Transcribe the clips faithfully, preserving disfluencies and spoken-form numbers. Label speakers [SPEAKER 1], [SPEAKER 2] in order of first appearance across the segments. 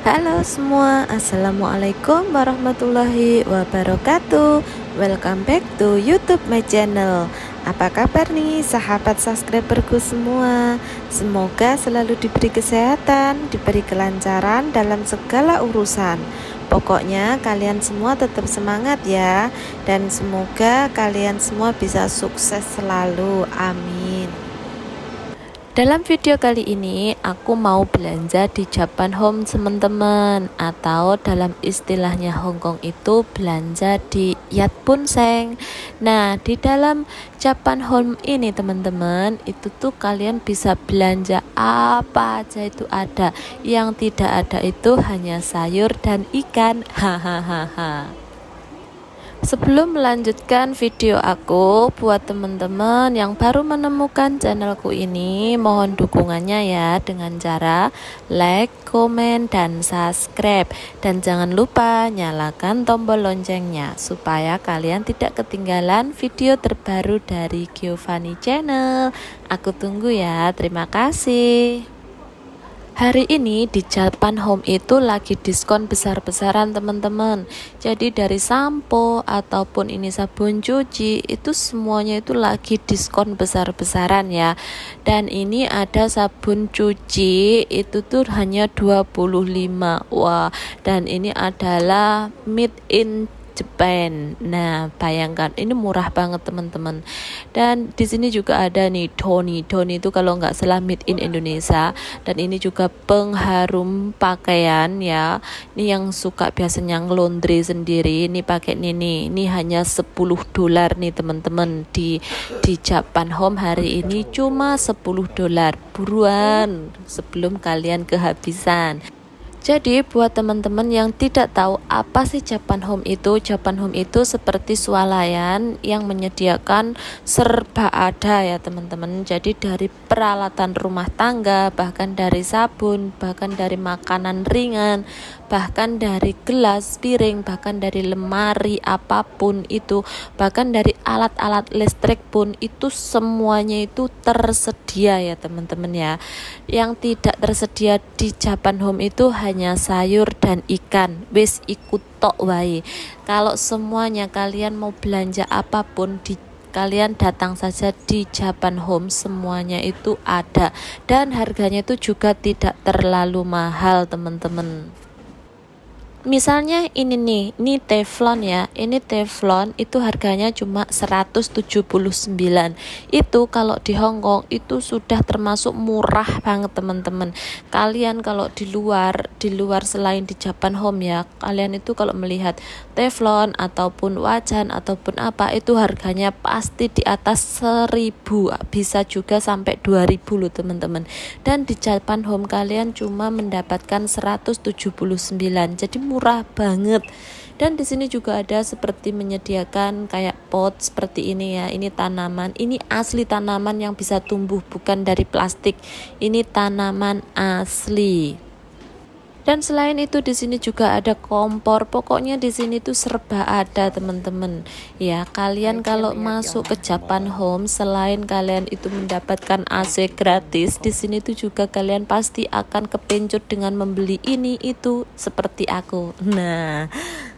[SPEAKER 1] Halo semua, assalamualaikum warahmatullahi wabarakatuh. Welcome back to YouTube my channel. Apa kabar nih sahabat subscriberku semua? Semoga selalu diberi kesehatan, diberi kelancaran dalam segala urusan. Pokoknya kalian semua tetap semangat ya, dan semoga kalian semua bisa sukses selalu, amin. Dalam video kali ini aku mau belanja di Japan Home teman-teman, atau dalam istilahnya Hongkong itu belanja di Yat Bun Seng. Nah, di dalam Japan Home ini teman-teman, itu tuh kalian bisa belanja apa aja itu ada. Yang tidak ada itu hanya sayur dan ikan. Hahaha. Sebelum melanjutkan video aku, buat teman-teman yang baru menemukan channelku ini, mohon dukungannya ya dengan cara like, komen, dan subscribe. Dan jangan lupa nyalakan tombol loncengnya supaya kalian tidak ketinggalan video terbaru dari Giovanni Channel. Aku tunggu ya, terima kasih. Hari ini di Japan Home itu lagi diskon besar-besaran teman-teman. Jadi dari sampo ataupun ini sabun cuci itu semuanya itu lagi diskon besar-besaran ya. Dan ini ada sabun cuci itu tuh hanya dua puluh lima. Wah, dan ini adalah made in Japan. Nah, bayangkan ini murah banget teman-teman. Dan di sini juga ada nih Tony. Tony itu kalau nggak salah made in Indonesia. Dan ini juga pengharum pakaian ya. Ini yang suka biasanya ngelondri sendiri. Ini pakai ini nih. Ini hanya sepuluh dolar nih teman-teman. Di di Japan Home hari ini cuma sepuluh dolar. Buruan sebelum kalian kehabisan. Jadi buat teman-teman yang tidak tahu apa sih Japan Home itu, Japan Home itu seperti swalayan yang menyediakan serba ada ya teman-teman. Jadi dari peralatan rumah tangga, bahkan dari sabun, bahkan dari makanan ringan, bahkan dari gelas, piring, bahkan dari lemari apapun itu, bahkan dari alat-alat listrik pun itu semuanya itu tersedia ya teman-teman ya. Yang tidak tersedia di Japan Home itu hanya hanya sayur dan ikan. Wis ikut tok wae. Kalau semuanya kalian mau belanja apapun di kalian datang saja di Japan Home, semuanya itu ada dan harganya itu juga tidak terlalu mahal teman-teman. Misalnya ini nih, ini teflon ya. Ini teflon itu harganya cuma seratus tujuh puluh sembilan. Itu kalau di Hongkong itu sudah termasuk murah banget teman-teman. Kalian kalau di luar, di luar selain di Japan Home ya, kalian itu kalau melihat teflon ataupun wajan ataupun apa itu harganya pasti di atas seribu, bisa juga sampai dua ribu loh teman-teman. Dan di Japan Home kalian cuma mendapatkan seratus tujuh puluh sembilan. Jadi murah banget. Dan di sini juga ada seperti menyediakan kayak pot seperti ini ya. Ini tanaman, ini asli tanaman yang bisa tumbuh, bukan dari plastik. Ini tanaman asli. Dan selain itu di sini juga ada kompor. Pokoknya di sini tuh serba ada teman-teman. Ya, kalian kalau masuk ke Japan Home, selain kalian itu mendapatkan A C gratis, di sini tuh juga kalian pasti akan kepencut dengan membeli ini itu seperti aku. Nah,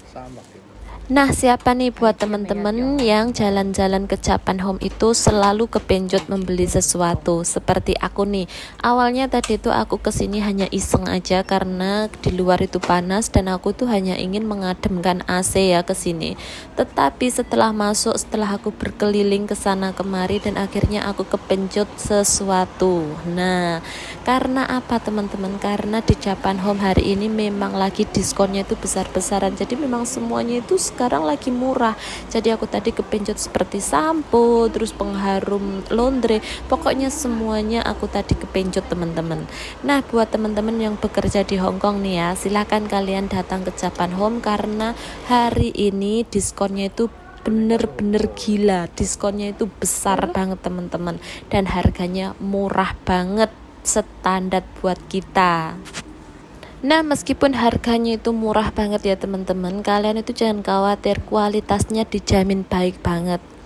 [SPEAKER 1] Nah, siapa nih buat teman-teman yang jalan-jalan ke Japan Home itu selalu kepencut membeli sesuatu seperti aku nih. Awalnya tadi itu aku kesini hanya iseng aja karena di luar itu panas dan aku tuh hanya ingin mengademkan A C ya kesini. Tetapi setelah masuk, setelah aku berkeliling ke sana kemari dan akhirnya aku kepencut sesuatu. Nah, karena apa teman-teman? Karena di Japan Home hari ini memang lagi diskonnya itu besar-besaran. Jadi memang semuanya itu sekarang lagi murah. Jadi aku tadi kepencut seperti sampo, terus pengharum laundry, pokoknya semuanya aku tadi kepencut teman-teman. Nah, buat teman-teman yang bekerja di Hongkong nih ya, silakan kalian datang ke Japan Home karena hari ini diskonnya itu bener-bener gila. Diskonnya itu besar banget teman-teman, dan harganya murah banget, standar buat kita. Nah, meskipun harganya itu murah banget ya teman-teman, kalian itu jangan khawatir, kualitasnya dijamin baik banget.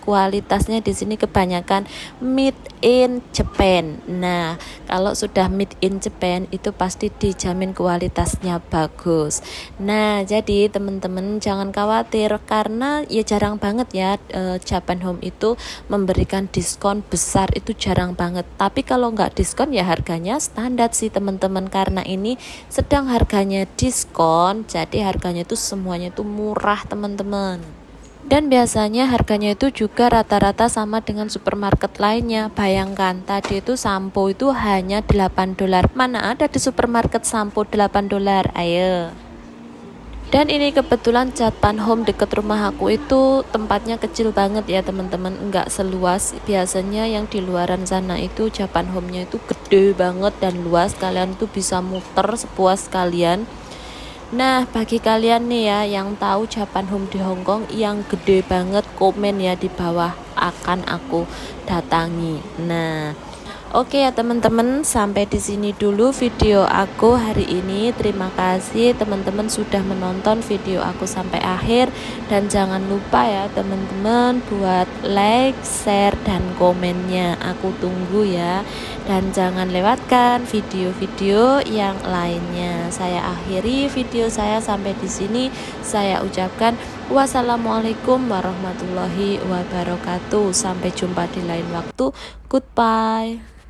[SPEAKER 1] kualitasnya di sini kebanyakan made in Japan. Nah, kalau sudah made in Japan itu pasti dijamin kualitasnya bagus. Nah, jadi teman-teman jangan khawatir karena ya jarang banget ya eh, Japan Home itu memberikan diskon besar, itu jarang banget. Tapi kalau nggak diskon ya harganya standar sih teman-teman, karena ini sedang harganya diskon, jadi harganya itu semuanya itu murah teman-teman. Dan biasanya harganya itu juga rata-rata sama dengan supermarket lainnya. Bayangkan tadi itu sampo itu hanya delapan dolar. Mana ada di supermarket sampo delapan dolar? Ayo. Dan ini kebetulan Japan Home deket rumah aku itu tempatnya kecil banget ya teman-teman, enggak seluas biasanya yang di luaran sana. Itu Japan Home-nya itu gede banget dan luas, kalian tuh bisa muter sepuas kalian. Nah, bagi kalian nih ya yang tahu Japan Home di Hong Kong yang gede banget, komen ya di bawah, akan aku datangi. Nah, oke ya teman-teman, sampai di sini dulu video aku hari ini. Terima kasih teman-teman sudah menonton video aku sampai akhir, dan jangan lupa ya teman-teman buat like, share, dan komennya. Aku tunggu ya. Dan jangan lewatkan video-video yang lainnya. Saya akhiri video saya sampai di sini. Saya ucapkan wassalamualaikum warahmatullahi wabarakatuh. Sampai jumpa di lain waktu. Goodbye.